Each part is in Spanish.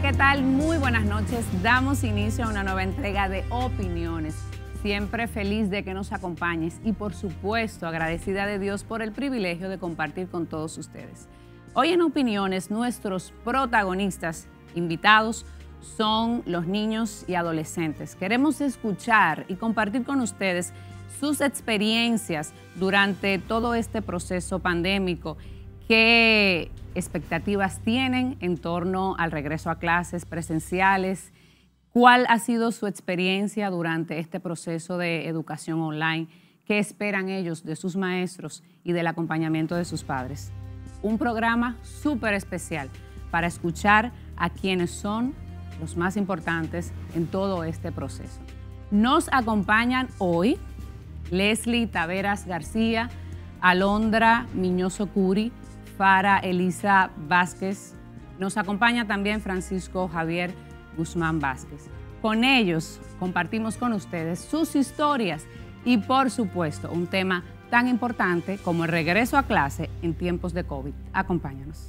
¿qué tal? Muy buenas noches. Damos inicio a una nueva entrega de Opiniones. Siempre feliz de que nos acompañes y, por supuesto, agradecida de Dios por el privilegio de compartir con todos ustedes. Hoy en Opiniones, nuestros protagonistas invitados son los niños y adolescentes. Queremos escuchar y compartir con ustedes sus experiencias durante todo este proceso pandémico. ¿Qué expectativas tienen en torno al regreso a clases presenciales? ¿Cuál ha sido su experiencia durante este proceso de educación online? ¿Qué esperan ellos de sus maestros y del acompañamiento de sus padres? Un programa súper especial para escuchar a quienes son los más importantes en todo este proceso. Nos acompañan hoy Leslie Taveras García, Alondra Miñoso Curi, Fara Elisa Vázquez. Nos acompaña también Francisco Javier Guzmán Vázquez. Con ellos compartimos con ustedes sus historias y, por supuesto, un tema tan importante como el regreso a clase en tiempos de COVID. Acompáñanos.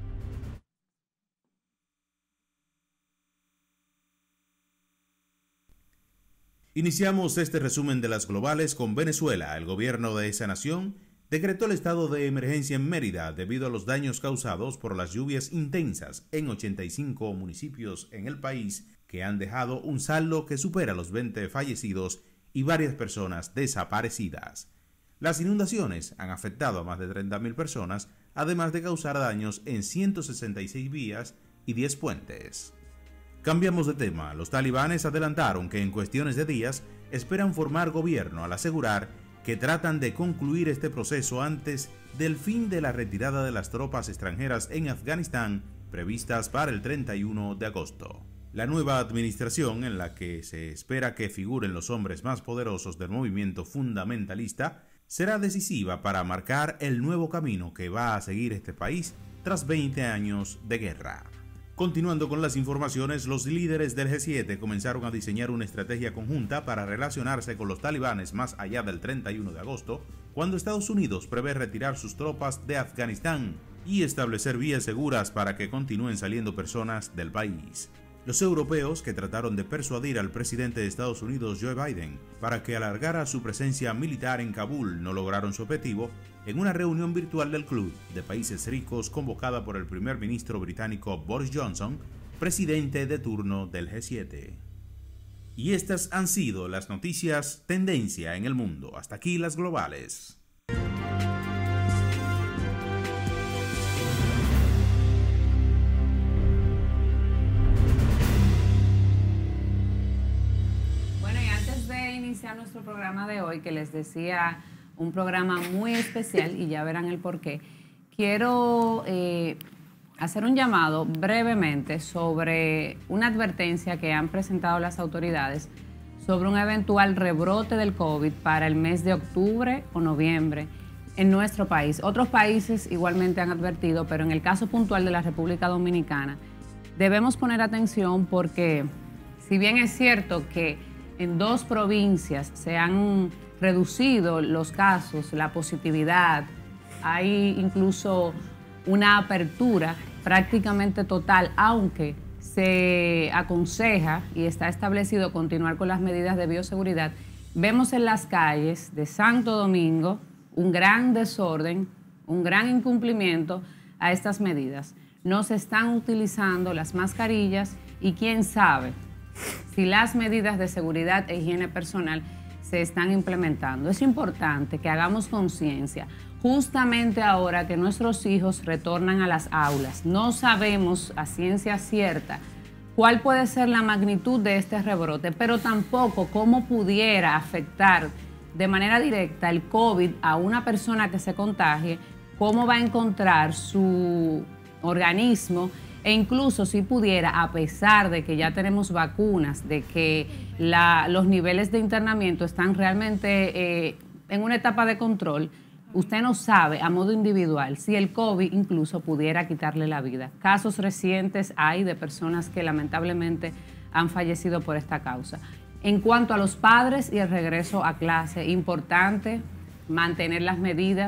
Iniciamos este resumen de las globales con Venezuela. El gobierno de esa nación decretó el estado de emergencia en Mérida debido a los daños causados por las lluvias intensas en 85 municipios en el país, que han dejado un saldo que supera los 20 fallecidos y varias personas desaparecidas. Las inundaciones han afectado a más de 30.000 personas, además de causar daños en 166 vías y 10 puentes. Cambiamos de tema. Los talibanes adelantaron que en cuestiones de días esperan formar gobierno al asegurar que tratan de concluir este proceso antes del fin de la retirada de las tropas extranjeras en Afganistán previstas para el 31 de agosto. La nueva administración, en la que se espera que figuren los hombres más poderosos del movimiento fundamentalista, será decisiva para marcar el nuevo camino que va a seguir este país tras 20 años de guerra. Continuando con las informaciones, los líderes del G7 comenzaron a diseñar una estrategia conjunta para relacionarse con los talibanes más allá del 31 de agosto, cuando Estados Unidos prevé retirar sus tropas de Afganistán y establecer vías seguras para que continúen saliendo personas del país. Los europeos, que trataron de persuadir al presidente de Estados Unidos, Joe Biden, para que alargara su presencia militar en Kabul, no lograron su objetivo en una reunión virtual del Club de Países Ricos convocada por el primer ministro británico Boris Johnson, presidente de turno del G7. Y estas han sido las noticias tendencia en el mundo. Hasta aquí las globales. Iniciar nuestro programa de hoy, que les decía, un programa muy especial y ya verán el porqué. Quiero hacer un llamado brevemente sobre una advertencia que han presentado las autoridades sobre un eventual rebrote del COVID para el mes de octubre o noviembre en nuestro país. Otros países igualmente han advertido, pero en el caso puntual de la República Dominicana debemos poner atención porque, si bien es cierto que en 2 provincias se han reducido los casos, la positividad, hay incluso una apertura prácticamente total, aunque se aconseja y está establecido continuar con las medidas de bioseguridad. Vemos en las calles de Santo Domingo un gran desorden, un gran incumplimiento a estas medidas. No se están utilizando las mascarillas y quién sabe si las medidas de seguridad e higiene personal se están implementando. Es importante que hagamos conciencia, justamente ahora que nuestros hijos retornan a las aulas. No sabemos a ciencia cierta cuál puede ser la magnitud de este rebrote, pero tampoco cómo pudiera afectar de manera directa el COVID a una persona que se contagie, cómo va a encontrar su organismo. E incluso si pudiera, a pesar de que ya tenemos vacunas, de que los niveles de internamiento están realmente en una etapa de control, usted no sabe a modo individual si el COVID incluso pudiera quitarle la vida. Casos recientes hay de personas que lamentablemente han fallecido por esta causa. En cuanto a los padres y el regreso a clase, importante mantener las medidas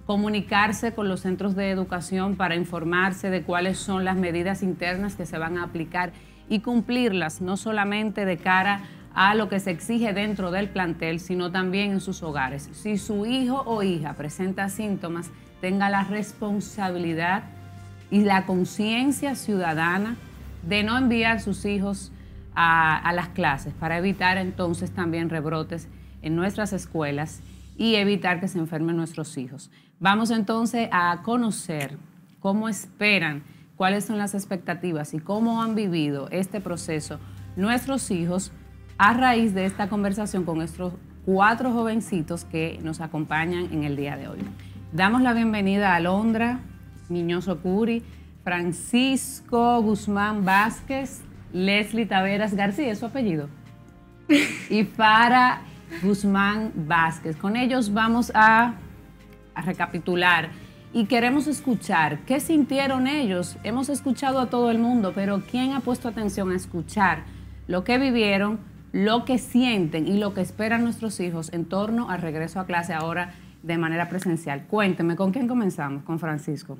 comunicarse con los centros de educación para informarse de cuáles son las medidas internas que se van a aplicar y cumplirlas, no solamente de cara a lo que se exige dentro del plantel, sino también en sus hogares. Si su hijo o hija presenta síntomas, tenga la responsabilidad y la conciencia ciudadana de no enviar sus hijos a las clases para evitar entonces también rebrotes en nuestras escuelas y evitar que se enfermen nuestros hijos. Vamos entonces a conocer cómo esperan, cuáles son las expectativas y cómo han vivido este proceso nuestros hijos a raíz de esta conversación con nuestros 4 jovencitos que nos acompañan en el día de hoy. Damos la bienvenida a Alondra Miñoso Curi, Francisco Guzmán Vázquez, Leslie Taveras García, ¿es su apellido? Y Fara Guzmán Vázquez. Con ellos vamos a recapitular y queremos escuchar qué sintieron ellos. Hemos escuchado a todo el mundo, pero ¿quién ha puesto atención a escuchar lo que vivieron, lo que sienten y lo que esperan nuestros hijos en torno al regreso a clase ahora de manera presencial? Cuénteme, ¿con quién comenzamos? Con Francisco.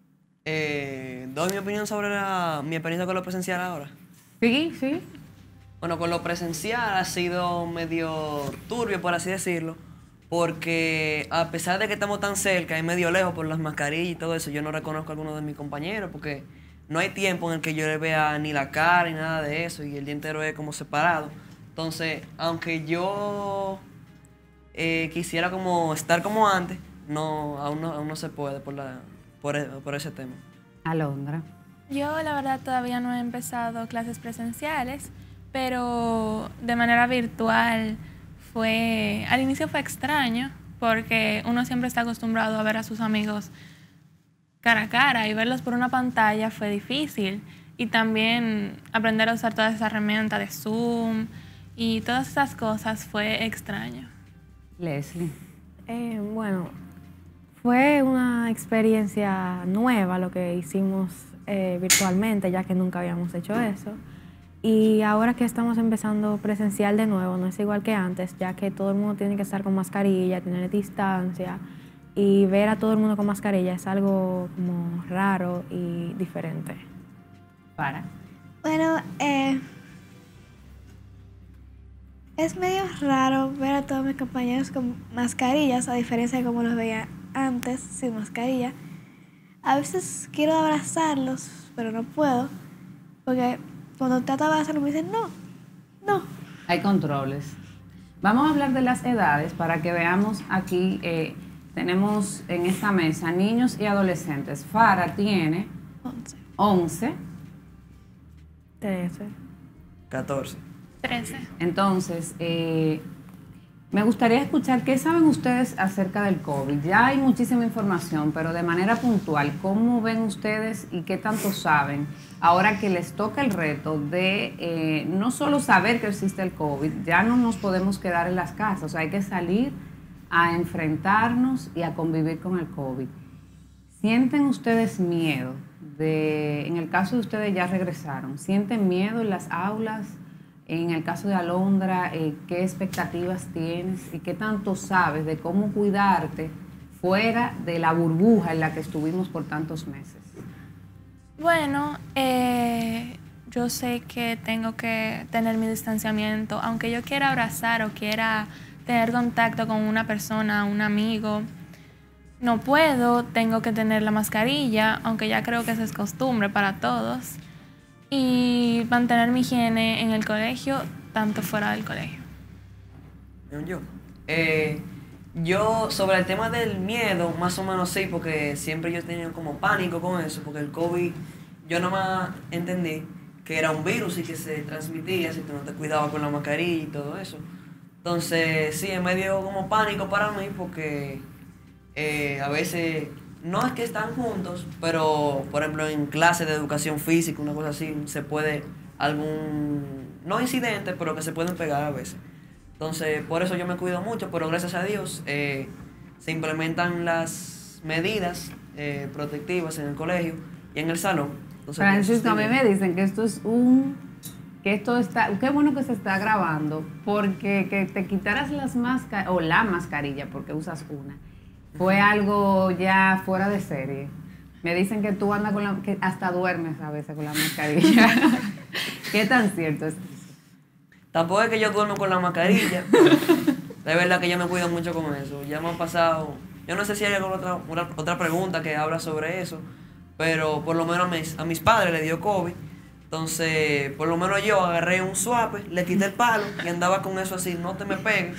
Doy mi opinión sobre mi experiencia con lo presencial ahora. Sí, sí. Bueno, con lo presencial ha sido medio turbio, por así decirlo, porque a pesar de que estamos tan cerca y medio lejos por las mascarillas y todo eso, yo no reconozco a algunos de mis compañeros porque no hay tiempo en el que yo le vea ni la cara ni nada de eso y el día entero es como separado. Entonces, aunque yo quisiera como estar como antes, aún no se puede por ese tema. Alondra. Yo la verdad todavía no he empezado clases presenciales, pero de manera virtual al inicio fue extraño porque uno siempre está acostumbrado a ver a sus amigos cara a cara y verlos por una pantalla fue difícil y también aprender a usar todas esas herramientas de Zoom y todas esas cosas fue extraño. Leslie. Bueno, fue una experiencia nueva lo que hicimos virtualmente, ya que nunca habíamos hecho eso. Y ahora que estamos empezando presencial de nuevo, no es igual que antes, ya que todo el mundo tiene que estar con mascarilla, tener distancia, y ver a todo el mundo con mascarilla es algo como raro y diferente. Para. Bueno, es medio raro ver a todos mis compañeros con mascarillas, a diferencia de como los veía antes sin mascarilla. A veces quiero abrazarlos, pero no puedo, porque cuando trato de abrazarlos me dicen no. Hay controles. Vamos a hablar de las edades para que veamos aquí, tenemos en esta mesa niños y adolescentes. Fara tiene 11. 13. 14. 13. Entonces, me gustaría escuchar qué saben ustedes acerca del COVID. Ya hay muchísima información, pero de manera puntual, ¿cómo ven ustedes y qué tanto saben ahora que les toca el reto de no solo saber que existe el COVID, ya no nos podemos quedar en las casas, o sea, hay que salir a enfrentarnos y a convivir con el COVID? ¿Sienten ustedes miedo? En el caso de ustedes ya regresaron, ¿sienten miedo en las aulas? En el caso de Alondra, ¿qué expectativas tienes y qué tanto sabes de cómo cuidarte fuera de la burbuja en la que estuvimos por tantos meses? Bueno, yo sé que tengo que tener mi distanciamiento, aunque yo quiera abrazar o quiera tener contacto con una persona, un amigo, no puedo, tengo que tener la mascarilla, aunque ya creo que eso es costumbre para todos. Y mantener mi higiene en el colegio, tanto fuera del colegio. Yo sobre el tema del miedo, más o menos sí, porque siempre yo he tenido como pánico con eso, porque el COVID, yo nomás entendí que era un virus y que se transmitía si tú no te cuidabas con la mascarilla y todo eso. Entonces, sí, es medio como pánico para mí, porque a veces no es que están juntos, pero por ejemplo en clases de educación física, una cosa así, se puede no incidente, pero que se pueden pegar a veces. Entonces, por eso yo me cuido mucho, pero gracias a Dios se implementan las medidas protectivas en el colegio y en el salón. Entonces, Francisco, a mí me dicen que qué bueno que se está grabando, porque que te quitaras la mascarilla, porque usas una, fue algo ya fuera de serie. Me dicen que tú andas que hasta duermes a veces con la mascarilla. ¿Qué tan cierto es eso? Tampoco es que yo duermo con la mascarilla. De verdad que yo me cuido mucho con eso. Ya me han pasado... Yo no sé si hay alguna otra pregunta que habla sobre eso, pero por lo menos a mis padres le dio COVID. Entonces, por lo menos yo agarré un suape, le quité el palo y andaba con eso así, no te me pegues.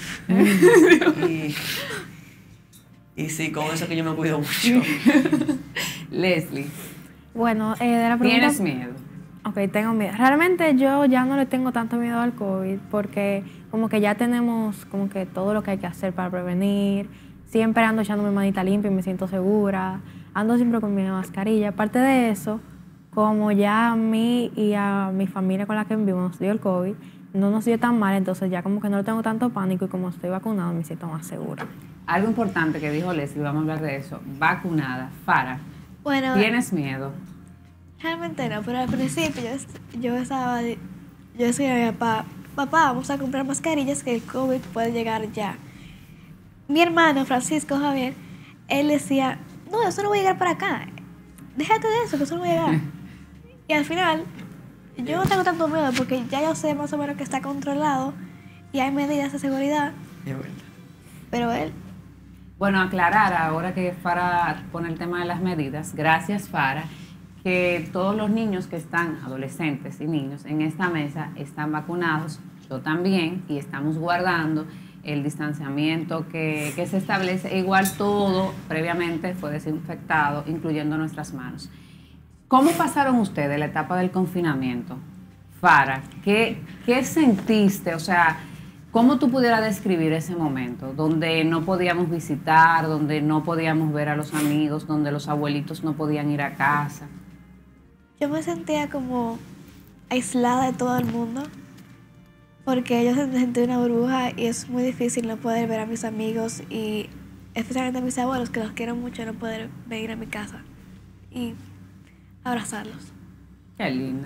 y sí, con eso que yo me cuido mucho. Leslie, Bueno, de la pregunta... ¿tienes miedo? Ok, tengo miedo. Realmente yo ya no le tengo tanto miedo al COVID porque como que ya tenemos como que todo lo que hay que hacer para prevenir. Siempre ando echando mi manita limpia y me siento segura. Ando siempre con mi mascarilla. Aparte de eso, como ya a mí y a mi familia con la que vivimos nos dio el COVID, no nos dio tan mal, entonces ya como que no le tengo tanto pánico y como estoy vacunado me siento más segura. Algo importante que dijo Leslie, vamos a hablar de eso. Vacunada. Farah, Bueno, ¿tienes miedo? realmente no, pero al principio yo decía a mi papá, vamos a comprar mascarillas que el COVID puede llegar ya. Mi hermano, Francisco Javier, él decía, no, eso no va a llegar para acá. Déjate de eso, que eso no va a llegar. Y al final, yo no tengo tanto miedo porque ya yo sé más o menos que está controlado y hay medidas de seguridad, Es verdad. pero él... Bueno, aclarar ahora que Farah pone el tema de las medidas, gracias Farah, que todos los niños que están, adolescentes y niños, en esta mesa están vacunados, yo también, y estamos guardando el distanciamiento que se establece. Igual todo previamente fue desinfectado, incluyendo nuestras manos. ¿Cómo pasaron ustedes la etapa del confinamiento? Farah, ¿qué sentiste? O sea, ¿cómo tú pudieras describir ese momento donde no podíamos visitar, donde no podíamos ver a los amigos, donde los abuelitos no podían ir a casa? Yo me sentía como aislada de todo el mundo, porque yo sentí una burbuja y es muy difícil no poder ver a mis amigos y especialmente a mis abuelos, que los quiero mucho, no poder venir a mi casa y abrazarlos. Qué linda.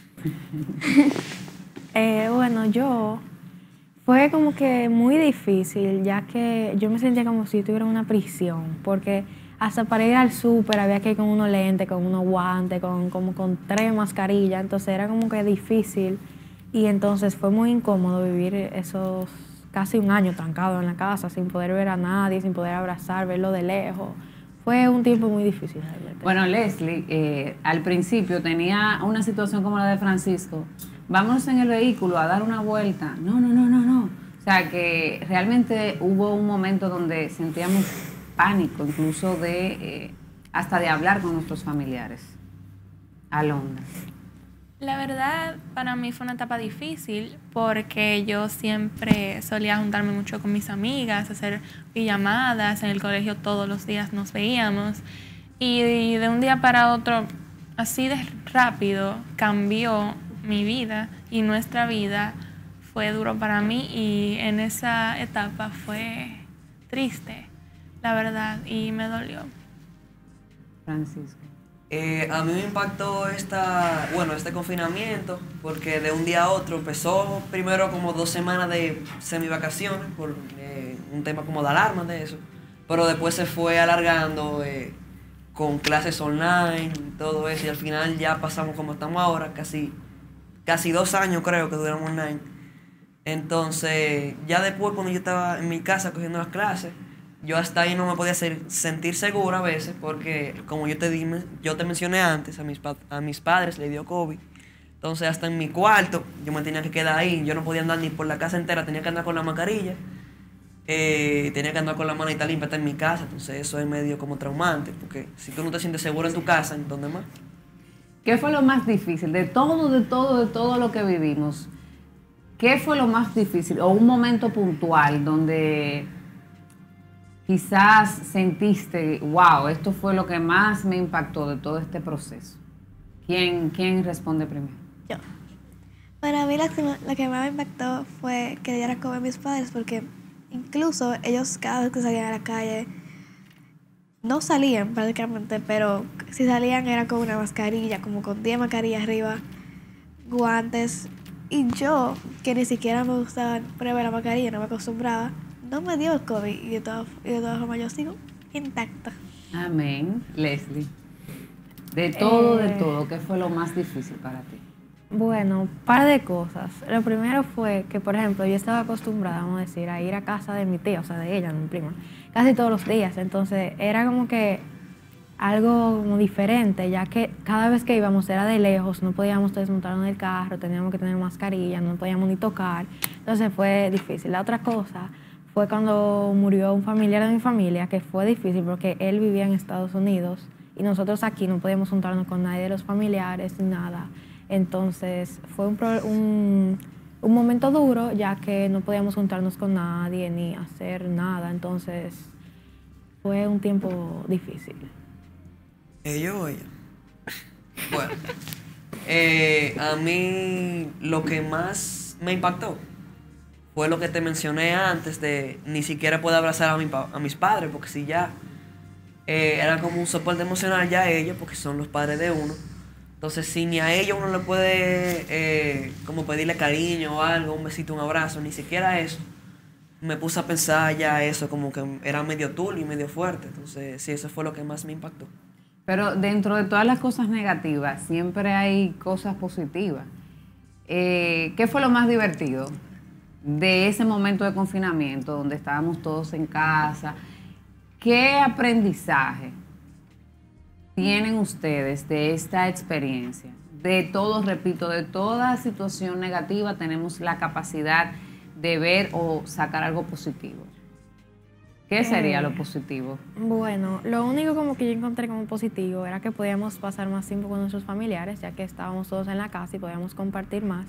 Bueno, fue como que muy difícil, ya que yo me sentía como si estuviera en una prisión, porque hasta para ir al súper había que ir con unos lentes, con unos guantes, como con 3 mascarillas, entonces era como que difícil y entonces fue muy incómodo vivir esos casi un año trancado en la casa sin poder ver a nadie, sin poder abrazar, verlo de lejos. Fue un tiempo muy difícil realmente. Bueno, Leslie, al principio tenía una situación como la de Francisco. Vámonos en el vehículo a dar una vuelta. No. O sea, que realmente hubo un momento donde sentíamos pánico, incluso hasta de hablar con nuestros familiares. Alondra. La verdad, para mí fue una etapa difícil porque yo siempre solía juntarme mucho con mis amigas, hacer pijamadas, en el colegio todos los días nos veíamos y de un día para otro, así de rápido, cambió mi vida y nuestra vida. Fue duro para mí y en esa etapa fue triste, la verdad, y me dolió. Francisco. A mí me impactó este confinamiento, porque de un día a otro empezó primero como 2 semanas de semivacaciones, por un tema como de alarma de eso, pero después se fue alargando con clases online y todo eso, y al final ya pasamos como estamos ahora, casi 2 años creo que duramos online. Entonces, ya después cuando yo estaba en mi casa cogiendo las clases, yo hasta ahí no me podía sentir segura a veces porque, como yo te mencioné antes, a mis padres le dio COVID. Entonces, hasta en mi cuarto, yo me tenía que quedar ahí. Yo no podía andar ni por la casa entera, tenía que andar con la mascarilla. Tenía que andar con la manita limpia hasta en mi casa. Entonces, eso es medio como traumante, porque si tú no te sientes segura en tu casa, ¿en dónde más? ¿Qué fue lo más difícil de todo lo que vivimos? ¿Qué fue lo más difícil? O un momento puntual donde quizás sentiste, wow, esto fue lo que más me impactó de todo este proceso. ¿Quién responde primero? Yo. Para mí lo que más me impactó fue que diera COVID a mis padres, porque incluso ellos cada vez que salían a la calle, no salían prácticamente, pero si salían era con una mascarilla, como con 10 mascarillas arriba, guantes. Y yo, que ni siquiera me gustaba prueba la mascarilla, no me acostumbraba, no me dio el COVID y de todas formas yo sigo intacto. Amén. Leslie, de Eh, todo, ¿qué fue lo más difícil para ti? Bueno, par de cosas. Lo primero fue que, por ejemplo, yo estaba acostumbrada, vamos a decir, a ir a casa de mi tía, o sea, de ella, de mi prima, casi todos los días. Entonces, era como que algo como diferente, ya que cada vez que íbamos era de lejos, no podíamos desmontarnos del carro, teníamos que tener mascarilla, no podíamos ni tocar. Entonces, fue difícil. La otra cosa fue cuando murió un familiar de mi familia, que fue difícil porque él vivía en Estados Unidos y nosotros aquí no podíamos juntarnos con nadie de los familiares ni nada. Entonces fue un momento duro, ya que no podíamos juntarnos con nadie ni hacer nada. Entonces fue un tiempo difícil. ¿Yo o ella? Bueno, a mí lo que más me impactó fue lo que te mencioné antes de ni siquiera poder abrazar a mis padres, porque si ya era como un soporte emocional ya a ellos, porque son los padres de uno. Entonces, si ni a ellos uno le puede como pedirle cariño o algo, un besito, un abrazo, ni siquiera eso, me puse a pensar ya eso, como que era medio turbio y medio fuerte. Entonces, sí, eso fue lo que más me impactó. Pero dentro de todas las cosas negativas, siempre hay cosas positivas. ¿Qué fue lo más divertido de ese momento de confinamiento donde estábamos todos en casa? ¿Qué aprendizaje tienen ustedes de esta experiencia? De todo, repito, de toda situación negativa tenemos la capacidad de ver o sacar algo positivo. ¿Qué sería lo positivo? Bueno, lo único como que yo encontré como positivo era que podíamos pasar más tiempo con nuestros familiares, ya que estábamos todos en la casa y podíamos compartir más.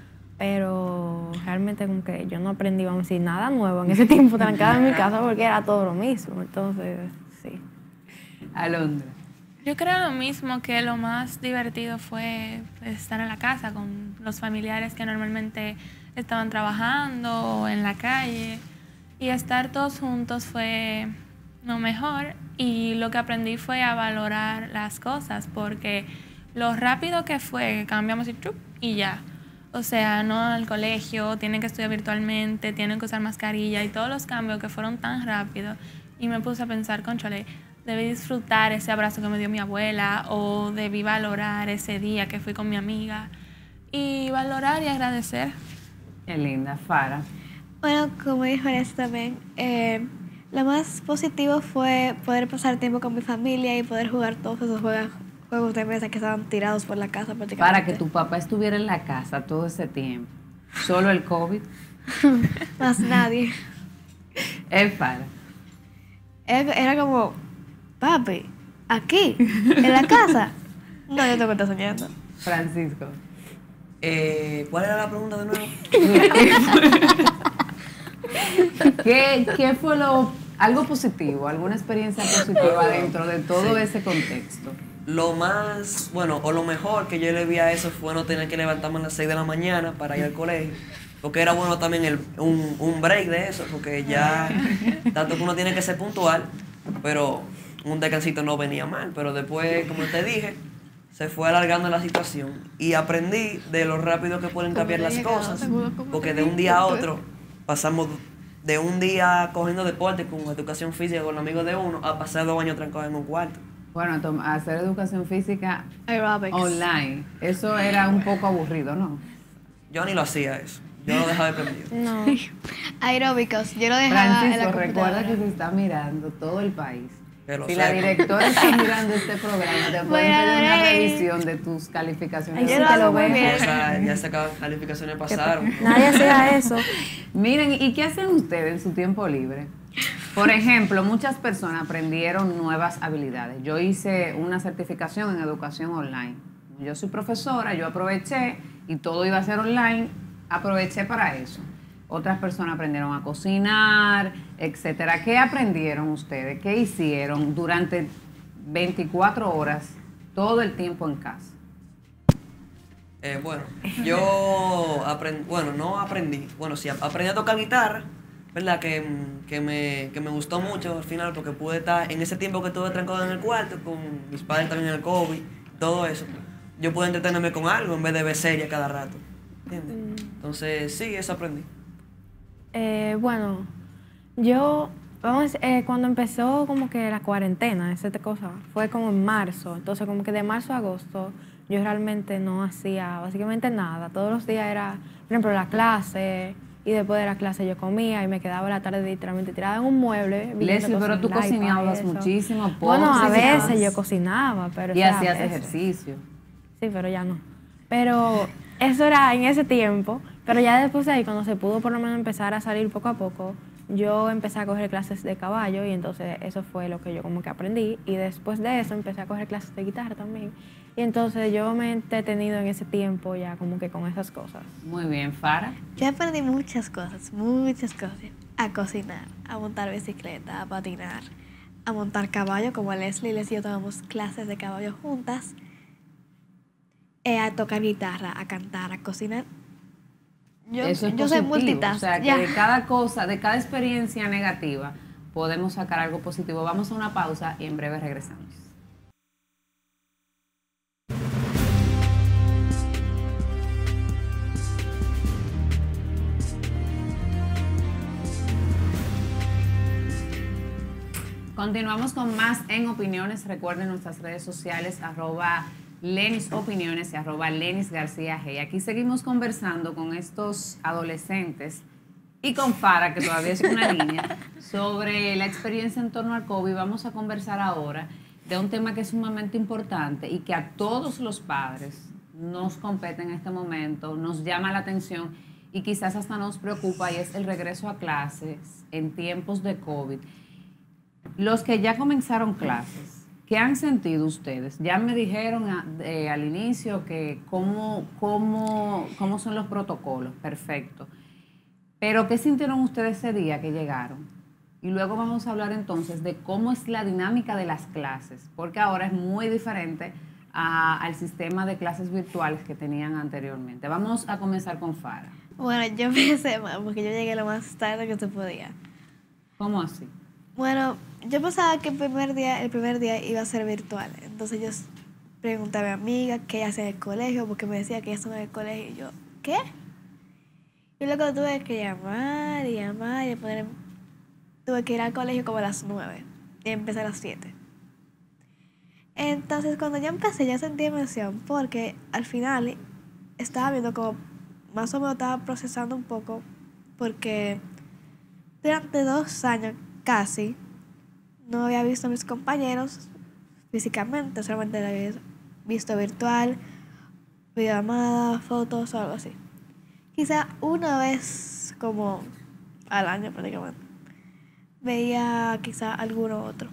Pero realmente como que yo no aprendí, vamos a decir, nada nuevo en ese tiempo trancada en mi casa porque era todo lo mismo. Entonces, sí. Alondra. Yo creo lo mismo, que lo más divertido fue estar en la casa con los familiares que normalmente estaban trabajando o en la calle. Y estar todos juntos fue lo mejor, y lo que aprendí fue a valorar las cosas, porque lo rápido que fue, que cambiamos y ya. O sea, no al colegio, tienen que estudiar virtualmente, tienen que usar mascarilla y todos los cambios que fueron tan rápidos. Y me puse a pensar, cónchale, debí disfrutar ese abrazo que me dio mi abuela, o debí valorar ese día que fui con mi amiga, y valorar y agradecer. Qué linda, Farah. Bueno, como dijo Vanessa también, lo más positivo fue poder pasar tiempo con mi familia y poder jugar todos esos juegos de mesa que estaban tirados por la casa prácticamente. Para que tu papá estuviera en la casa todo ese tiempo. Solo el COVID. Más nadie. Es Farah. Era como, papi, aquí, en la casa. No, yo tengo que estar soñando. Francisco. ¿Cuál era la pregunta de nuevo? ¿Qué fue algo positivo, alguna experiencia positiva dentro de todo ese contexto? Lo más, bueno, o lo mejor que yo le vi a eso fue no tener que levantarme a las 6 de la mañana para ir al colegio. Porque era bueno también un break de eso, porque ya, tanto que uno tiene que ser puntual, pero un descansito no venía mal. Pero después, como te dije, se fue alargando la situación y aprendí de lo rápido que pueden cambiar las cosas, porque de un día a otro pasamos de un día cogiendo deporte con educación física con amigos de uno a pasar 2 años trancados en un cuarto. Bueno, hacer educación física Aerobics. online, eso era un poco aburrido, ¿no? Yo ni lo hacía eso, yo lo dejaba de prendido. No. Aeróbicos, yo lo dejaba en la Francisco, computadora. recuerda que se está mirando todo el país. Que lo Si la sepa. directora está mirando este programa, te pueden pedir una Lorey. revisión de tus calificaciones. Ay, Yo sí lo te hago lo muy veo. bien. O sea, ya se acaban, calificaciones pasaron. Nadie hacía eso. Miren, ¿y qué hacen ustedes en su tiempo libre? Por ejemplo, muchas personas aprendieron nuevas habilidades. Yo hice una certificación en educación online. Yo soy profesora, yo aproveché y todo iba a ser online, aproveché para eso. Otras personas aprendieron a cocinar, etcétera. ¿Qué aprendieron ustedes? ¿Qué hicieron durante 24 horas, todo el tiempo en casa? Bueno, yo aprendí, bueno, no aprendí, bueno, sí, aprendí a tocar guitarra, ¿verdad? Que me gustó mucho al final, porque pude estar, en ese tiempo que estuve trancado en el cuarto, con mis padres también en el COVID, todo eso, yo pude entretenerme con algo en vez de ver series cada rato, ¿entiendes? Entonces, sí, eso aprendí. Bueno, yo Vamos, cuando empezó como que la cuarentena, esa cosa, fue como en marzo. Entonces, como que de marzo a agosto, yo realmente no hacía básicamente nada. Todos los días era, por ejemplo, la clase, y después de la clase yo comía y me quedaba la tarde literalmente tirada en un mueble. Leslie, pero tú cocinabas muchísimo. Bueno, a veces yo cocinaba, pero... Y hacías ejercicio. Sí, pero ya no. Pero eso era en ese tiempo. Pero ya después de ahí, cuando se pudo por lo menos empezar a salir poco a poco, yo empecé a coger clases de caballo y entonces eso fue lo que yo como que aprendí. Y después de eso empecé a coger clases de guitarra también. Y entonces yo me he entretenido en ese tiempo ya como que con esas cosas. Muy bien, Farah. Yo aprendí muchas cosas, muchas cosas. A cocinar, a montar bicicleta, a patinar, a montar caballo, como Leslie y yo tomamos clases de caballo juntas. A tocar guitarra, a cantar, a cocinar. Eso es yo soy positivo, multitask. O sea, que de cada cosa, de cada experiencia negativa, podemos sacar algo positivo. Vamos a una pausa y en breve regresamos. Continuamos con más en Opiniones. Recuerden nuestras redes sociales, @LenisOpiniones y @LenisGarcía. Aquí seguimos conversando con estos adolescentes y con Farah, que todavía es una niña, sobre la experiencia en torno al COVID. Vamos a conversar ahora de un tema que es sumamente importante y que a todos los padres nos compete en este momento, nos llama la atención y quizás hasta nos preocupa, y es el regreso a clases en tiempos de COVID. Los que ya comenzaron clases, ¿qué han sentido ustedes? Ya me dijeron al inicio que cómo son los protocolos, perfecto. Pero ¿qué sintieron ustedes ese día que llegaron? Y luego vamos a hablar entonces de cómo es la dinámica de las clases, porque ahora es muy diferente al sistema de clases virtuales que tenían anteriormente. Vamos a comenzar con Farah. Bueno, yo pensé más, porque yo llegué lo más tarde que se podía. ¿Cómo así? Bueno, yo pensaba que el primer día iba a ser virtual. Entonces yo pregunté a mi amiga qué ella hacía en el colegio, porque me decía que ella estaba en el colegio. Y yo, ¿qué? Y luego tuve que llamar y tuve que ir al colegio como a las 9 y empecé a las 7. Entonces cuando yo empecé ya sentí emoción, porque al final estaba viendo como más o menos estaba procesando un poco, porque durante 2 años casi no había visto a mis compañeros físicamente, solamente la había visto virtual, videollamada, fotos o algo así. Quizá una vez como al año prácticamente veía quizá alguno otro.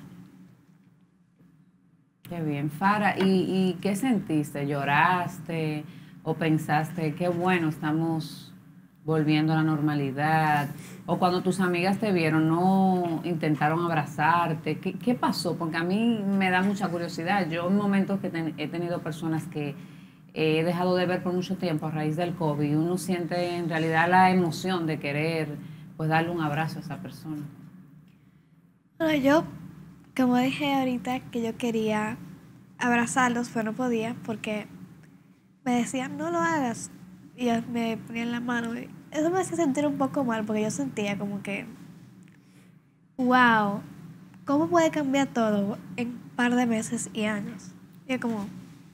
Qué bien, Farah. ¿Y qué sentiste? ¿Lloraste o pensaste qué bueno, estamos volviendo a la normalidad? O cuando tus amigas te vieron, ¿no intentaron abrazarte? ¿Qué pasó? Porque a mí me da mucha curiosidad. Yo en momentos que he tenido personas que he dejado de ver por mucho tiempo a raíz del COVID, uno siente en realidad la emoción de querer pues darle un abrazo a esa persona. Bueno, yo, como dije ahorita, que yo quería abrazarlos, pero no podía porque me decían, no lo hagas. Y me ponían la mano. Y eso me hacía sentir un poco mal, porque yo sentía como que, wow, ¿cómo puede cambiar todo en un par de meses y años? Y como...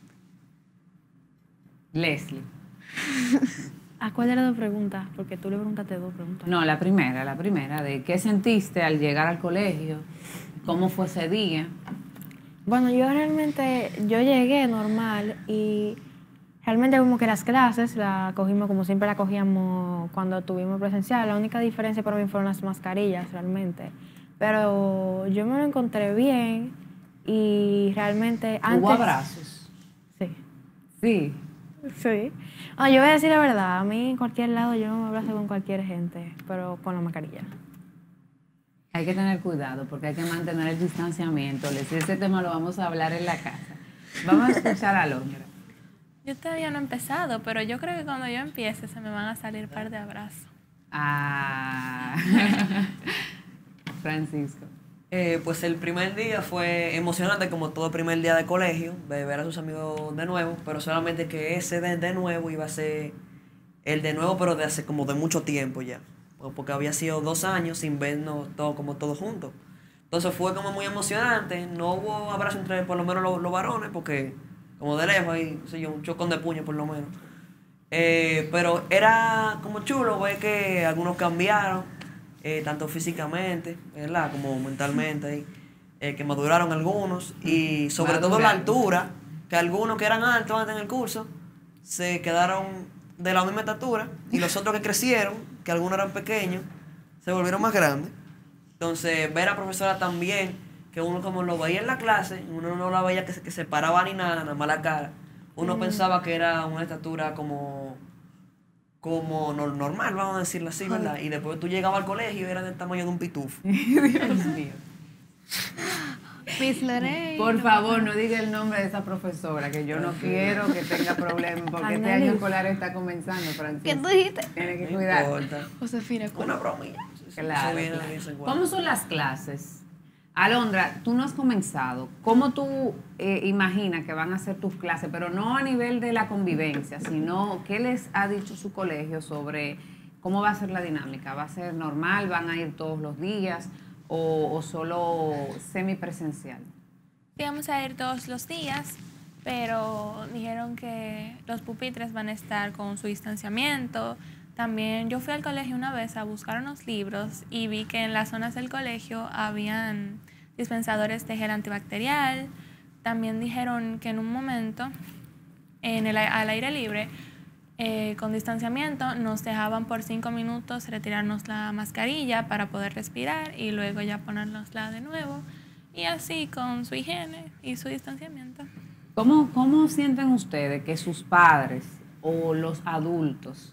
Leslie. ¿A cuál era tu pregunta? Porque tú le preguntaste 2 preguntas. No, la primera, de qué sentiste al llegar al colegio, cómo fue ese día. Bueno, yo llegué normal y realmente como que las clases la cogimos como siempre la cogíamos cuando tuvimos presencial. La única diferencia para mí fueron las mascarillas realmente. Pero yo me lo encontré bien y realmente antes... ¿Hubo abrazos? Sí. Sí. Sí. No, yo voy a decir la verdad, a mí en cualquier lado yo me abrazo con cualquier gente, pero con la mascarilla. Hay que tener cuidado porque hay que mantener el distanciamiento. Ese tema lo vamos a hablar en la casa. Vamos a escuchar a Londra. Yo todavía no he empezado, pero yo creo que cuando yo empiece se me van a salir un par de abrazos. Francisco. Pues el primer día fue emocionante como todo primer día de colegio, de ver a sus amigos de nuevo, pero solamente que ese de nuevo iba a ser el de nuevo, pero de hace como de mucho tiempo ya. porque había sido 2 años sin vernos todos juntos. Entonces fue como muy emocionante, no hubo abrazo entre por lo menos los varones, porque como de lejos ahí, no sé yo, un chocón de puño por lo menos. Pero era como chulo ver que algunos cambiaron, tanto físicamente, ¿verdad? Como mentalmente, que maduraron algunos, y sobre todo la altura, que algunos que eran altos antes en el curso, se quedaron de la misma estatura, y los otros que crecieron, que algunos eran pequeños, se volvieron más grandes. Entonces, ver a la profesora también, que uno como lo veía en la clase, uno no la veía que se paraba ni nada más la cara. Uno pensaba que era una estatura como normal, vamos a decirlo así, ¿verdad? Y después tú llegabas al colegio y era del tamaño de un pitufo. Dios mío. Miss Lorena. Por favor, no diga el nombre de esa profesora, que yo no quiero que tenga problemas, porque este año escolar está comenzando, Francisco. ¿Qué tú dijiste? Tiene que No cuidar. importa. Josefina. Una bromilla. Claro, Eso viene claro. de vez en cuando. ¿Cómo son las clases? Alondra, tú no has comenzado. ¿Cómo tú imaginas que van a ser tus clases? Pero no a nivel de la convivencia, sino ¿qué les ha dicho su colegio sobre cómo va a ser la dinámica? ¿Va a ser normal? ¿Van a ir todos los días? ¿O solo semipresencial? Sí, vamos a ir todos los días, pero dijeron que los pupitres van a estar con su distanciamiento. También yo fui al colegio una vez a buscar unos libros y vi que en las zonas del colegio habían dispensadores de gel antibacterial. También dijeron que en un momento, al aire libre, con distanciamiento, nos dejaban por 5 minutos retirarnos la mascarilla para poder respirar y luego ya ponérnosla de nuevo. Y así con su higiene y su distanciamiento. ¿Cómo sienten ustedes que sus padres o los adultos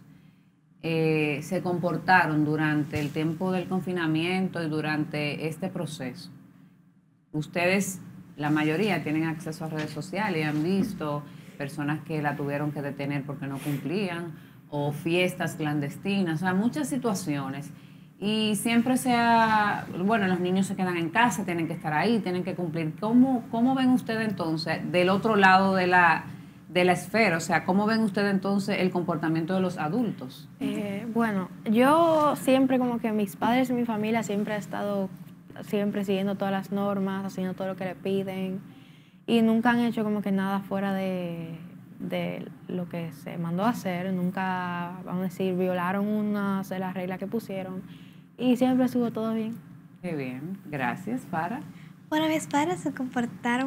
se comportaron durante el tiempo del confinamiento y durante este proceso? Ustedes, la mayoría, tienen acceso a redes sociales y han visto personas que la tuvieron que detener porque no cumplían, o fiestas clandestinas, o sea, muchas situaciones. Y siempre los niños se quedan en casa, tienen que estar ahí, tienen que cumplir. ¿Cómo ven ustedes entonces del otro lado de la esfera? O sea, ¿cómo ven ustedes entonces el comportamiento de los adultos? Bueno, yo siempre como que mis padres y mi familia siempre ha estado siempre siguiendo todas las normas, haciendo todo lo que le piden y nunca han hecho como que nada fuera de lo que se mandó a hacer. Nunca, vamos a decir, violaron una de las reglas que pusieron y siempre estuvo todo bien. Qué bien, gracias, Farah. Bueno, mis padres se comportaron.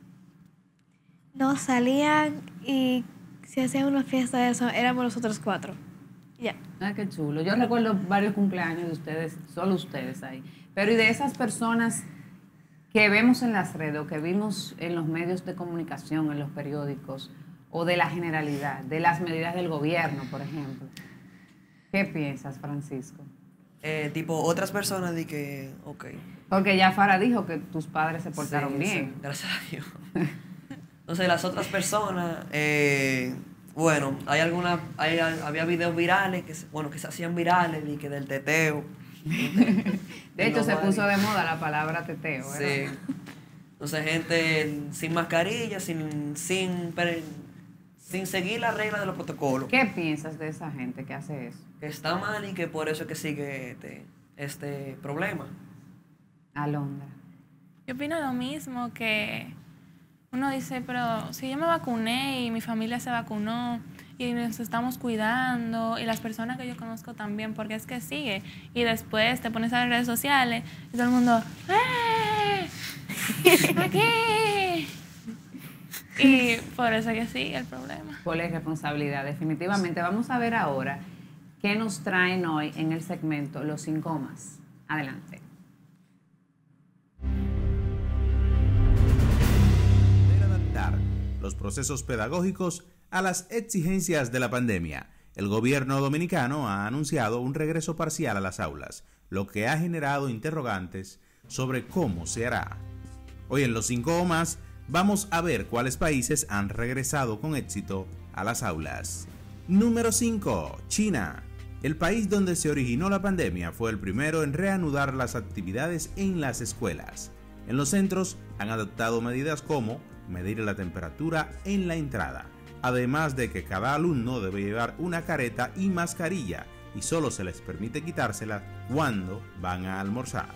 No salían y si hacían una fiesta de eso, éramos nosotros 4. Ya. Ah, qué chulo. Yo recuerdo varios cumpleaños de ustedes, solo ustedes ahí. Pero y de esas personas que vemos en las redes o que vimos en los medios de comunicación, en los periódicos, o de la generalidad, de las medidas del gobierno, por ejemplo. ¿Qué piensas, Francisco? Tipo, otras personas di que, ok. Porque ya Farah dijo que tus padres se portaron Sí, bien. sí, gracias a Dios. Entonces, las otras personas, bueno, había videos virales que se hacían virales y que del teteo. De hecho, se puso de moda la palabra teteo, ¿verdad? Sí. Entonces, gente sin mascarilla, sin seguir las reglas de los protocolos. ¿Qué piensas de esa gente que hace eso? Que está mal y que por eso es que sigue este problema. Alondra. Yo opino lo mismo, que uno dice, pero si yo me vacuné y mi familia se vacunó y nos estamos cuidando y las personas que yo conozco también, porque es que sigue. Y después te pones a las redes sociales y todo el mundo, ¡eh! ¡Aquí! Y por eso que sigue el problema. ¿Cuál es responsabilidad? Definitivamente. Vamos a ver ahora qué nos traen hoy en el segmento Los 5 más. Adelante. Adaptar los procesos pedagógicos a las exigencias de la pandemia. El gobierno dominicano ha anunciado un regreso parcial a las aulas, lo que ha generado interrogantes sobre cómo se hará. Hoy en Los 5 más vamos a ver cuáles países han regresado con éxito a las aulas. Número 5. China. El país donde se originó la pandemia fue el primero en reanudar las actividades en las escuelas. En los centros han adoptado medidas como medir la temperatura en la entrada, además de que cada alumno debe llevar una careta y mascarilla y solo se les permite quitársela cuando van a almorzar.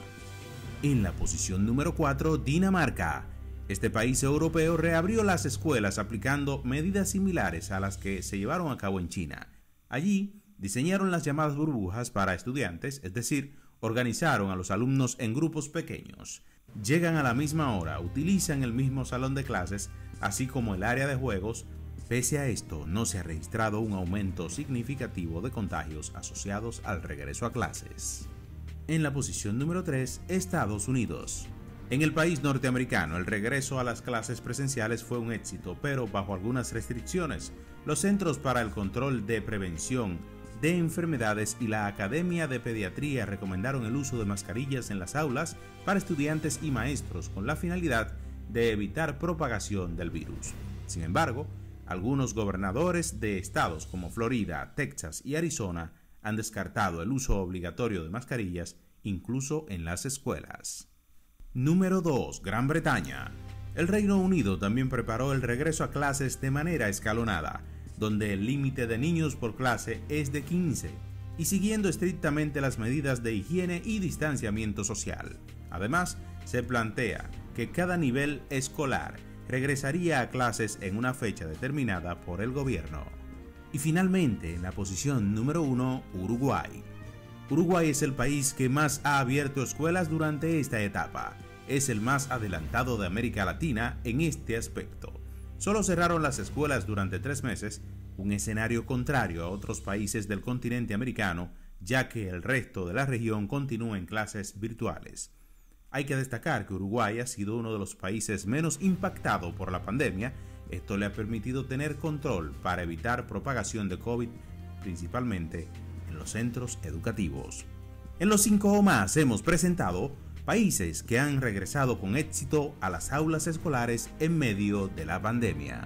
En la posición número 4, Dinamarca. Este país europeo reabrió las escuelas aplicando medidas similares a las que se llevaron a cabo en China. Allí diseñaron las llamadas burbujas para estudiantes, es decir, organizaron a los alumnos en grupos pequeños. Llegan a la misma hora, utilizan el mismo salón de clases, así como el área de juegos. Pese a esto, no se ha registrado un aumento significativo de contagios asociados al regreso a clases. En la posición número 3, Estados Unidos. En el país norteamericano, el regreso a las clases presenciales fue un éxito, pero bajo algunas restricciones. Los Centros para el Control de Prevención de Enfermedades y la Academia de Pediatría recomendaron el uso de mascarillas en las aulas para estudiantes y maestros con la finalidad de evitar propagación del virus. Sin embargo, algunos gobernadores de estados como Florida, Texas y Arizona han descartado el uso obligatorio de mascarillas incluso en las escuelas. Número 2. Gran Bretaña. El Reino Unido también preparó el regreso a clases de manera escalonada, donde el límite de niños por clase es de 15, y siguiendo estrictamente las medidas de higiene y distanciamiento social. Además, se plantea que cada nivel escolar regresaría a clases en una fecha determinada por el gobierno. Y finalmente, en la posición número 1, Uruguay. Uruguay es el país que más ha abierto escuelas durante esta etapa. Es el más adelantado de América Latina en este aspecto. Solo cerraron las escuelas durante 3 meses, un escenario contrario a otros países del continente americano, ya que el resto de la región continúa en clases virtuales. Hay que destacar que Uruguay ha sido uno de los países menos impactados por la pandemia. Esto le ha permitido tener control para evitar propagación de COVID, principalmente en los centros educativos. En los 5 o más hemos presentado países que han regresado con éxito a las aulas escolares en medio de la pandemia.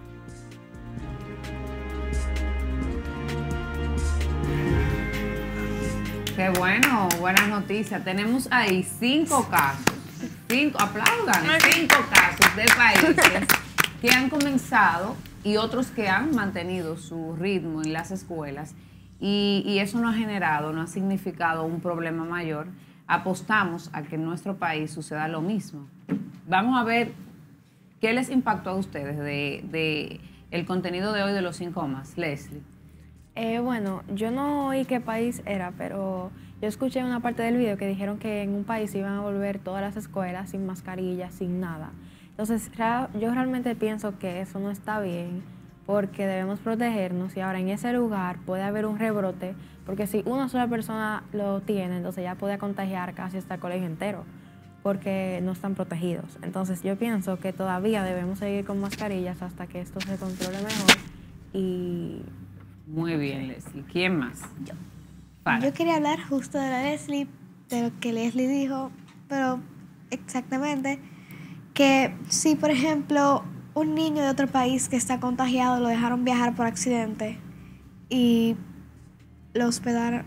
Qué bueno, buenas noticias. Tenemos ahí 5 casos, 5 casos de países que han comenzado y otros que han mantenido su ritmo en las escuelas y eso no ha generado, no ha significado un problema mayor. Apostamos a que en nuestro país suceda lo mismo. Vamos a ver qué les impactó a ustedes de el contenido de hoy de los 5 más. Leslie. Bueno, yo no oí qué país era, pero yo escuché una parte del video que dijeron que en un país iban a volver todas las escuelas sin mascarilla, sin nada. Entonces, yo realmente pienso que eso no está bien, porque debemos protegernos y ahora en ese lugar puede haber un rebrote, porque si una sola persona lo tiene, entonces ya puede contagiar casi hasta el colegio entero, porque no están protegidos. Entonces, yo pienso que todavía debemos seguir con mascarillas hasta que esto se controle mejor y... Muy bien, Leslie. ¿Quién más? Yo quería hablar justo de la Leslie, de lo que Leslie dijo, pero exactamente que si, por ejemplo, un niño de otro país que está contagiado lo dejaron viajar por accidente y lo hospedaron,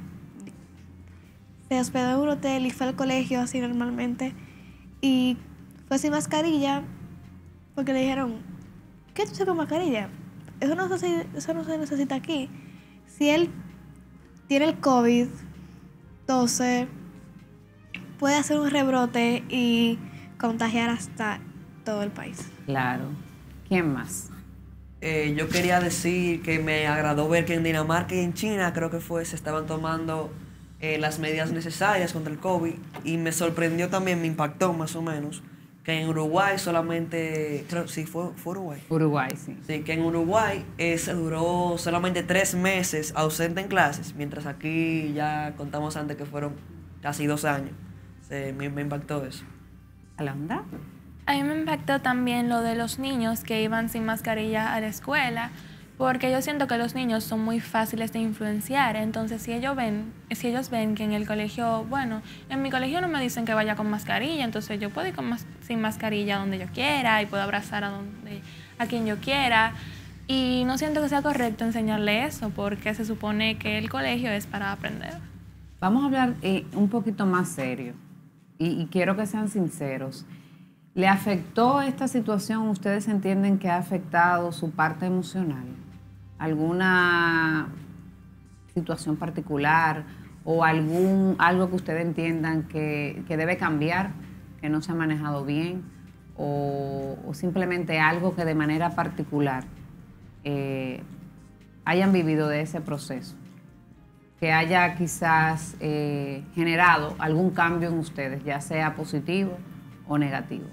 se hospedó en un hotel y fue al colegio así normalmente y fue sin mascarilla porque le dijeron, ¿qué tú haces con mascarilla? Eso no se necesita aquí. Si él tiene el COVID, entonces puede hacer un rebrote y contagiar hasta todo el país. Claro. ¿Quién más? Yo quería decir que me agradó ver que en Dinamarca y en China, creo que se estaban tomando las medidas necesarias contra el COVID. Y me sorprendió también, me impactó más o menos, que en Uruguay solamente, sí, fue Uruguay. Uruguay, sí. Sí, que en Uruguay se duró solamente 3 meses ausente en clases, mientras aquí ya contamos antes que fueron casi 2 años. Me impactó eso. ¿Alondra? A mí me impactó también lo de los niños que iban sin mascarilla a la escuela, porque yo siento que los niños son muy fáciles de influenciar. Entonces, si ellos ven que en el colegio, bueno, en mi colegio no me dicen que vaya con mascarilla, entonces yo puedo ir sin mascarilla donde yo quiera y puedo abrazar a quien yo quiera. Y no siento que sea correcto enseñarle eso, porque se supone que el colegio es para aprender. Vamos a hablar un poquito más serio y quiero que sean sinceros. ¿Le afectó esta situación? ¿Ustedes entienden que ha afectado su parte emocional? ¿Alguna situación particular o algo que ustedes entiendan que debe cambiar, que no se ha manejado bien, o simplemente algo que de manera particular hayan vivido de ese proceso, que haya quizás generado algún cambio en ustedes, ya sea positivo o negativo?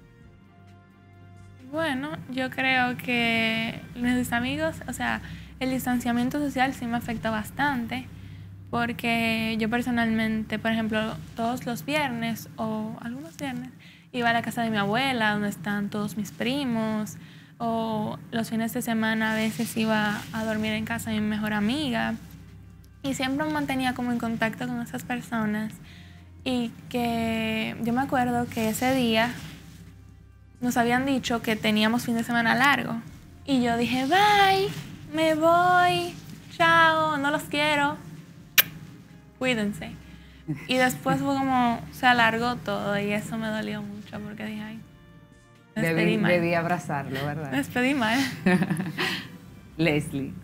Bueno, yo creo que mis amigos, o sea, el distanciamiento social sí me afecta bastante, porque yo personalmente, por ejemplo, todos los viernes o algunos viernes iba a la casa de mi abuela, donde están todos mis primos, o los fines de semana a veces iba a dormir en casa de mi mejor amiga, y siempre me mantenía como en contacto con esas personas. Y que yo me acuerdo que ese día nos habían dicho que teníamos fin de semana largo, y yo dije, bye, me voy, chao, no los quiero, cuídense. Y después fue como, se alargó todo y eso me dolió mucho porque dije, ay, me despedí mal. Debí abrazarlo, ¿verdad? Me despedí mal. Leslie.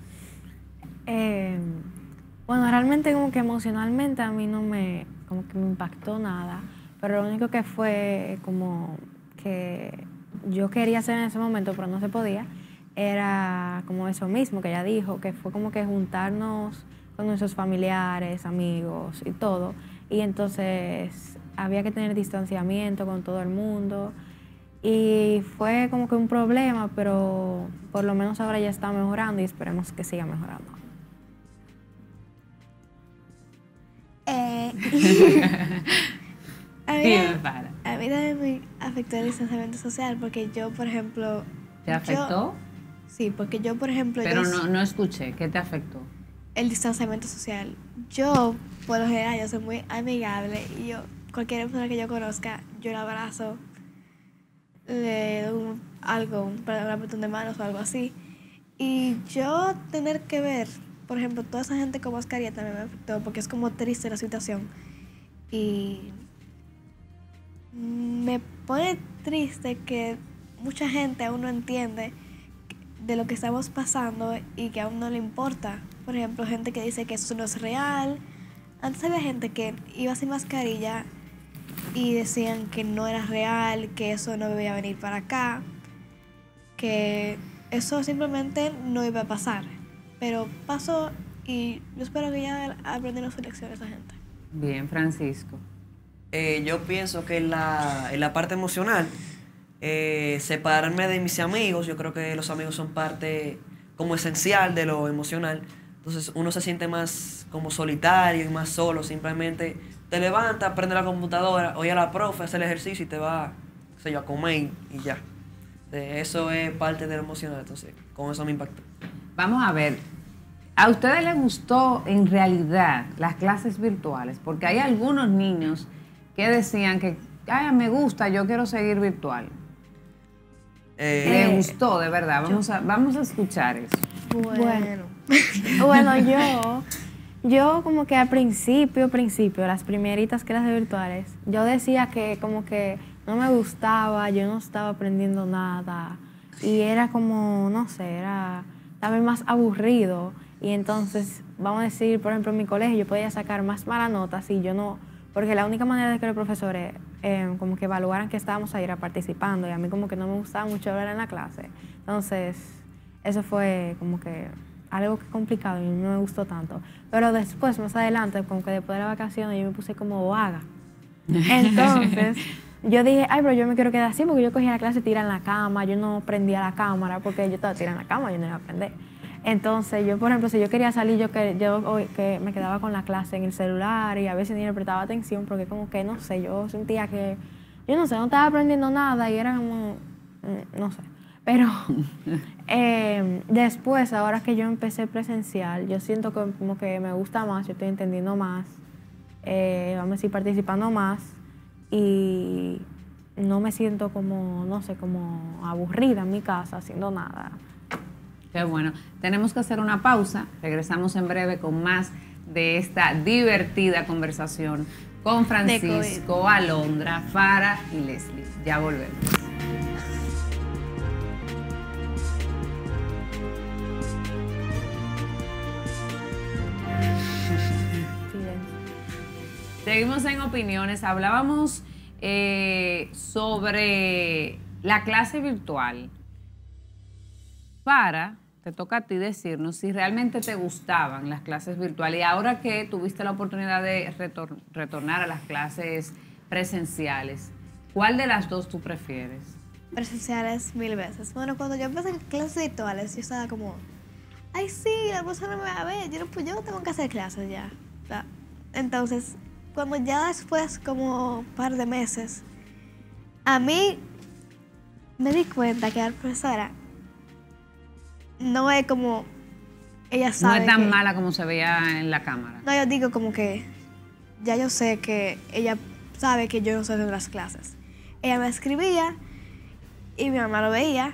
Bueno, realmente como que emocionalmente a mí no me, como que me impactó nada, pero lo único que fue como que yo quería hacer en ese momento, pero no se podía, era como eso mismo que ella dijo, que fue como que juntarnos con nuestros familiares, amigos y todo. Y entonces había que tener distanciamiento con todo el mundo. Y fue como que un problema, pero por lo menos ahora ya está mejorando y esperemos que siga mejorando. A mí también me afectó el distanciamiento social porque yo, por ejemplo... ¿Te afectó? Sí, porque yo, por ejemplo... Pero no escuché. ¿Qué te afectó? El distanciamiento social. Yo, por lo general, yo soy muy amigable y yo, cualquier persona que yo conozca, yo la abrazo, le doy algo, un apretón de manos o algo así. Y yo tener que ver, por ejemplo, toda esa gente con mascarilla también me afectó porque es como triste la situación. Y me pone triste que mucha gente aún no entiende de lo que estamos pasando y que aún no le importa. Por ejemplo, gente que dice que eso no es real. Antes había gente que iba sin mascarilla y decían que no era real, que eso no iba a venir para acá, que eso simplemente no iba a pasar. Pero pasó y yo espero que ya aprendieron su lección esa gente. Bien, Francisco. Yo pienso que en la parte emocional, separarme de mis amigos, yo creo que los amigos son parte como esencial de lo emocional. Entonces uno se siente más como solitario y más solo. Simplemente te levantas, prende la computadora, oye a la profe, hace el ejercicio y te va, qué sé yo, a comer y ya. Eso es parte de lo emocional, entonces con eso me impactó. Vamos a ver, ¿a ustedes les gustó en realidad las clases virtuales? Porque hay algunos niños que decían que, ay, me gusta, yo quiero seguir virtual. ¿Les gustó, de verdad? Vamos a escuchar eso. Bueno, yo como que al principio, las primeritas clases virtuales, yo decía que como que no me gustaba, yo no estaba aprendiendo nada y era como, no sé, era también más aburrido y entonces, vamos a decir, por ejemplo, en mi colegio yo podía sacar más malas notas y yo no, porque la única manera de que los profesores como que evaluaran que estábamos ahí era participando y a mí como que no me gustaba mucho hablar en la clase. Entonces, eso fue como que algo que complicado y no me gustó tanto. Pero después, más adelante, como que después de las vacaciones, yo me puse como vaga. Entonces, yo dije, ay, pero yo me quiero quedar así porque yo cogía la clase y tiraba en la cama, yo no prendía la cámara porque yo estaba tirando en la cama, yo no iba a aprender. Entonces, yo, por ejemplo, si yo quería salir, yo que me quedaba con la clase en el celular y a veces ni le prestaba atención porque como que, no sé, yo sentía que, yo no sé, no estaba aprendiendo nada y era como, no sé. Pero después, ahora que yo empecé presencial, yo siento que como que me gusta más, yo estoy entendiendo más, vamos a decir, participando más y no me siento como, no sé, como aburrida en mi casa haciendo nada. Qué bueno. Tenemos que hacer una pausa. Regresamos en breve con más de esta divertida conversación con Francisco, Alondra, Farah y Leslie. Ya volvemos. Seguimos en opiniones. Hablábamos sobre la clase virtual. Te toca a ti decirnos si realmente te gustaban las clases virtuales y ahora que tuviste la oportunidad de retornar a las clases presenciales, ¿cuál de las dos tú prefieres? Presenciales 1000 veces. Bueno, cuando yo empecé en clases virtuales, yo estaba como, ay, sí, la profesora me va a ver, yo no tengo que hacer clases ya. O sea, entonces, cuando ya después, como un par de meses, a mí me di cuenta que la profesora no es como ella sabe. No es tan mala como se veía en la cámara. No, yo digo como que ya yo sé que ella sabe que yo no soy de las clases. Ella me escribía y mi mamá lo veía,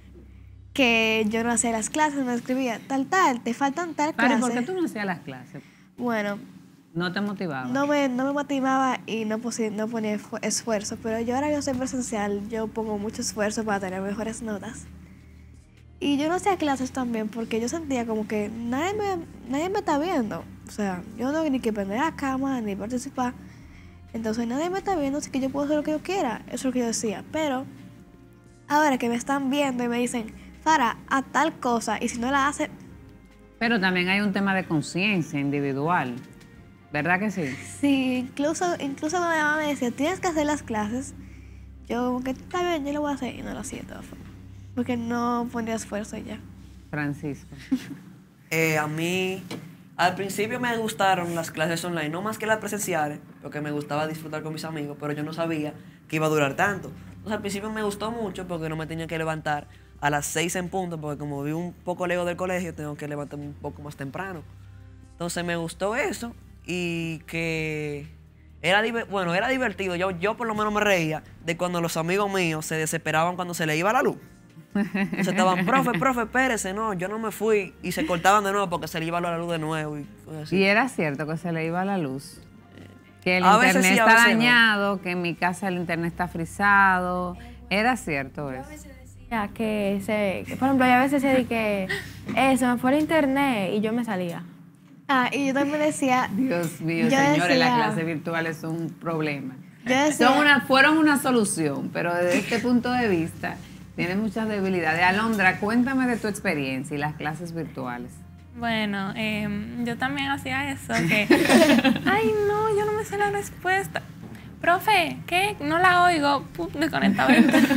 que yo no hacía las clases, me escribía, tal, te faltan tal clase. ¿Por qué tú no hacías las clases? Bueno, ¿No te motivaba? no me motivaba y no ponía esfuerzo, pero yo ahora yo soy presencial, yo pongo mucho esfuerzo para tener mejores notas. Y yo no hacía clases también porque yo sentía como que nadie me está viendo. O sea, yo no tengo ni que prender la cámara ni participar. Entonces nadie me está viendo, así que yo puedo hacer lo que yo quiera. Eso es lo que yo decía. Pero ahora que me están viendo y me dicen, Fara, a tal cosa, y si no la hace... Pero también hay un tema de conciencia individual, ¿verdad que sí? Sí, incluso cuando mi mamá me decía, tienes que hacer las clases, yo como que está bien, yo lo voy a hacer y no lo hacía de todas formas. Porque no ponía esfuerzo ya. Francisco. A mí, al principio me gustaron las clases online, no más que las presenciales, porque me gustaba disfrutar con mis amigos, pero yo no sabía que iba a durar tanto. Entonces al principio me gustó mucho porque no me tenía que levantar a las 6 en punto, porque como vivo un poco lejos del colegio, tengo que levantarme un poco más temprano. Entonces me gustó eso y que era divertido. Yo por lo menos me reía de cuando los amigos míos se desesperaban cuando se les iba la luz. Entonces estaban, profe, espérese, no, yo no me fui. Y se cortaban de nuevo porque se le iba la luz de nuevo. Y era cierto que se le iba la luz. Que el A veces internet sí, a está veces no. dañado, que en mi casa el internet está frisado. Era cierto eso. Ya que por ejemplo, a veces se di que se me fue el internet y yo me salía. Ah, y yo también decía... Dios mío, yo señores, decía- las clases virtuales son un problema. Yo decía- Fueron una solución, pero desde este punto de vista tienen muchas debilidades. Alondra, cuéntame de tu experiencia y las clases virtuales. Bueno, yo también hacía eso, que, ay, no, yo no me sé la respuesta. Profe, ¿qué? No la oigo. Pum, desconectaba.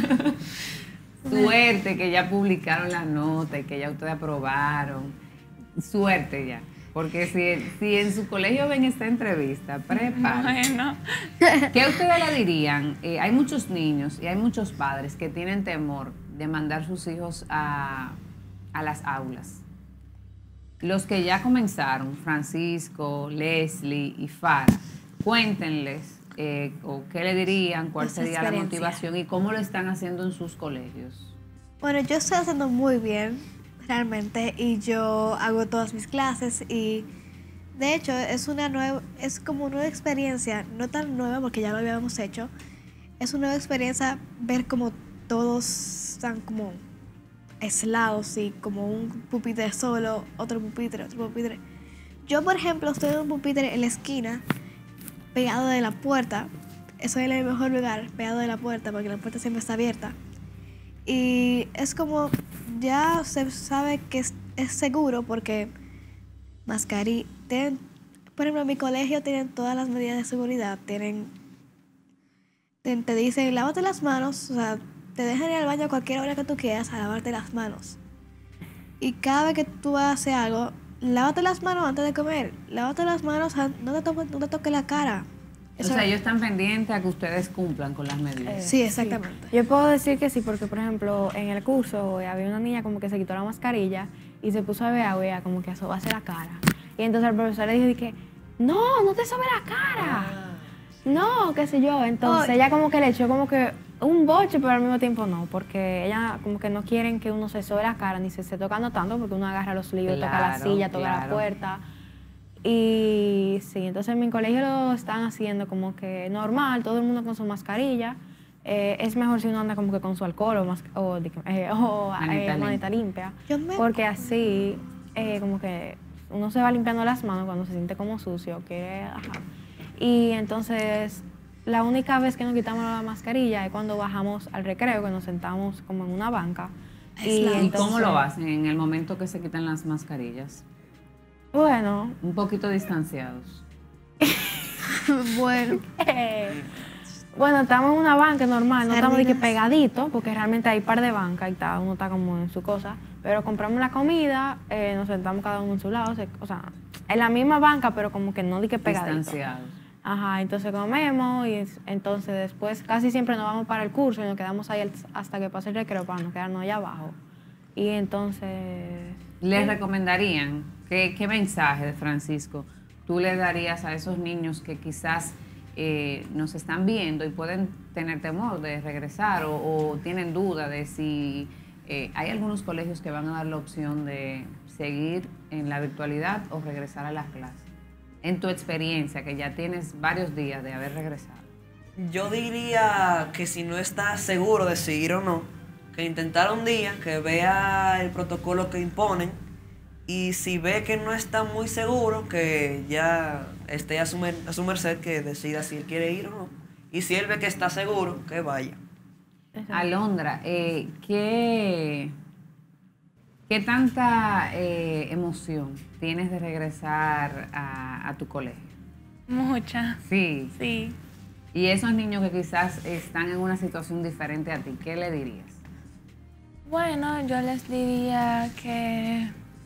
Suerte que ya publicaron las notas y que ya ustedes aprobaron. Suerte ya. Porque si en su colegio ven esta entrevista, prepárense. Bueno, ¿Qué ustedes le dirían? Hay muchos niños y hay muchos padres que tienen temor de mandar sus hijos a las aulas. Los que ya comenzaron, Francisco, Leslie y Fara, cuéntenles o qué le dirían, cuál Esa sería la experiencia. motivación y cómo lo están haciendo en sus colegios. Bueno, yo estoy haciendo muy bien, realmente, y yo hago todas mis clases y de hecho es como una nueva experiencia, no tan nueva porque ya lo habíamos hecho, es una nueva experiencia ver como todos están como aislados y como un pupitre solo, otro pupitre. Yo, por ejemplo, estoy en un pupitre en la esquina, pegado de la puerta, eso es el mejor lugar, pegado de la puerta porque la puerta siempre está abierta. Y es como, ya se sabe que es seguro porque por ejemplo, en mi colegio tienen todas las medidas de seguridad, te dicen, lávate las manos, o sea, te dejan ir al baño a cualquier hora que tú quieras a lavarte las manos. Y cada vez que tú haces algo, lávate las manos antes de comer, lávate las manos, no te toques la cara. O sea, ellos están pendientes a que ustedes cumplan con las medidas. Sí, exactamente. Yo puedo decir que sí, porque por ejemplo, en el curso había una niña como que se quitó la mascarilla y se puso a ver agua y ella como que a sobarse la cara. Y entonces el profesor le dijo que, no te sobes la cara. No, qué sé yo. Entonces ella como que le echó como que un boche, pero al mismo tiempo no, porque ella como que no quieren que uno se sobe la cara ni se esté tocando tanto, porque uno agarra los libros, toca la Claro, silla, toca la claro. puerta. Y sí, entonces en mi colegio lo están haciendo como que normal, todo el mundo con su mascarilla. Es mejor si uno anda como que con su alcohol o manita limpia, porque así como que uno se va limpiando las manos cuando se siente como sucio, quiere, ajá. Y entonces, la única vez que nos quitamos la mascarilla es cuando bajamos al recreo, que nos sentamos como en una banca. ¿Y entonces, cómo lo hacen en el momento que se quitan las mascarillas? Bueno, Un poquito distanciados. Bueno, bueno, estamos en una banca normal, no estamos de que Sardinas. pegaditos, porque realmente hay un par de bancas y cada uno está como en su cosa. Pero compramos la comida, nos sentamos cada uno en su lado, o sea, en la misma banca, pero como que no de que pegaditos. Distanciados. Ajá, entonces comemos y entonces después casi siempre nos vamos para el curso y nos quedamos ahí hasta que pase el recreo para no quedarnos allá abajo. Y entonces... ¿Les recomendarían qué mensaje de Francisco tú le darías a esos niños que quizás nos están viendo y pueden tener temor de regresar o tienen duda de si hay algunos colegios que van a dar la opción de seguir en la virtualidad o regresar a las clases? En tu experiencia, que ya tienes varios días de haber regresado. Yo diría que si no está seguro de seguir o no, que intentara un día, que vea el protocolo que imponen, y si ve que no está muy seguro, que ya esté a su merced, que decida si él quiere ir o no. Y si él ve que está seguro, que vaya. Alondra, ¿qué tanta emoción tienes de regresar a tu colegio? Mucha. Sí. Sí. Y esos niños que quizás están en una situación diferente a ti, ¿qué le dirías? Bueno, yo les diría que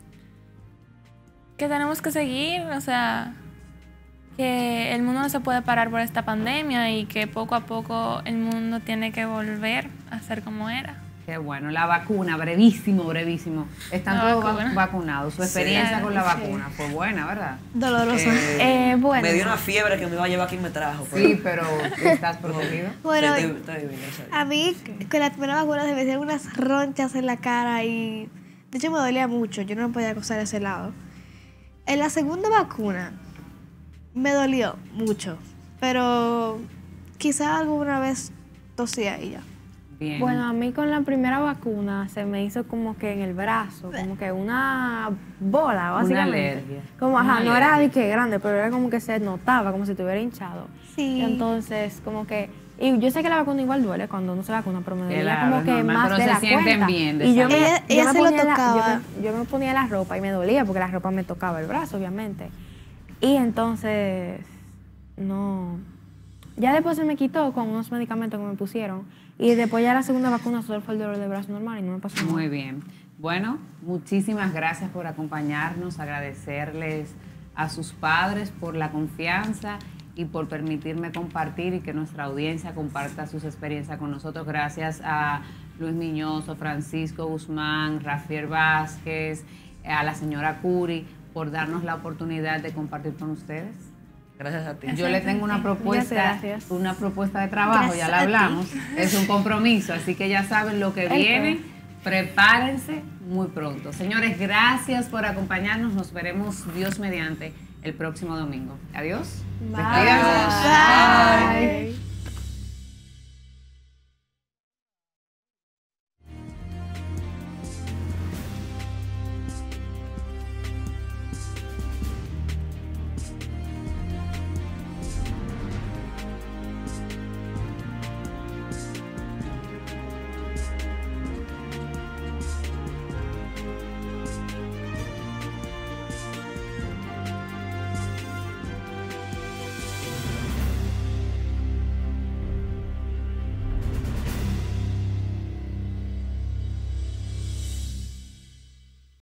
tenemos que seguir, o sea, que el mundo no se puede parar por esta pandemia y que poco a poco el mundo tiene que volver a ser como era. Qué bueno, la vacuna, brevísimo. Están La todos vacuna. vacunados. Su experiencia Sí, con la sí. vacuna fue buena, ¿verdad? doloroso. bueno, Me dio una fiebre que me iba a llevar aquí y me trajo. Sí, pero estás protegido. Bueno, Sí, estoy bien, gracias a a Dios. mí con la primera vacuna se me hicieron unas ronchas en la cara y de hecho me dolía mucho, yo no me podía acostar a ese lado. En la segunda vacuna me dolió mucho, pero quizá alguna vez tosía y ya. Bien. bueno, a mí con la primera vacuna se me hizo como que en el brazo, como que una bola, básicamente. alergia. Como, ajá, Una no era alergia. de que grande, pero era como que se notaba, como si estuviera hinchado. Sí. Entonces, como que... Y yo sé que la vacuna igual duele cuando uno se vacuna, pero me dolía Claro, como es que normal, más pero de se la sienten cuenta. bien de Y yo salud. me, Ella yo me se lo ponía tocaba. yo me ponía la ropa y me dolía porque la ropa me tocaba el brazo, obviamente. Y entonces, no... Ya después se me quitó con unos medicamentos que me pusieron. Y después ya la segunda vacuna solo fue el dolor de brazo normal y no me pasó nada. Muy bien. Bueno, muchísimas gracias por acompañarnos, agradecerles a sus padres por la confianza y por permitirme compartir y que nuestra audiencia comparta sus experiencias con nosotros. Gracias a Luis Miñoso, Francisco Guzmán, Rafael Vázquez, a la señora Curi por darnos la oportunidad de compartir con ustedes. Gracias a ti. Yo le tengo una propuesta, Gracias. una propuesta de trabajo, Gracias ya la a ti. hablamos, es un compromiso, así que ya saben lo que viene, prepárense muy pronto. Señores, gracias por acompañarnos, nos veremos Dios mediante el próximo domingo. Adiós. Bye. Despídanse. Bye.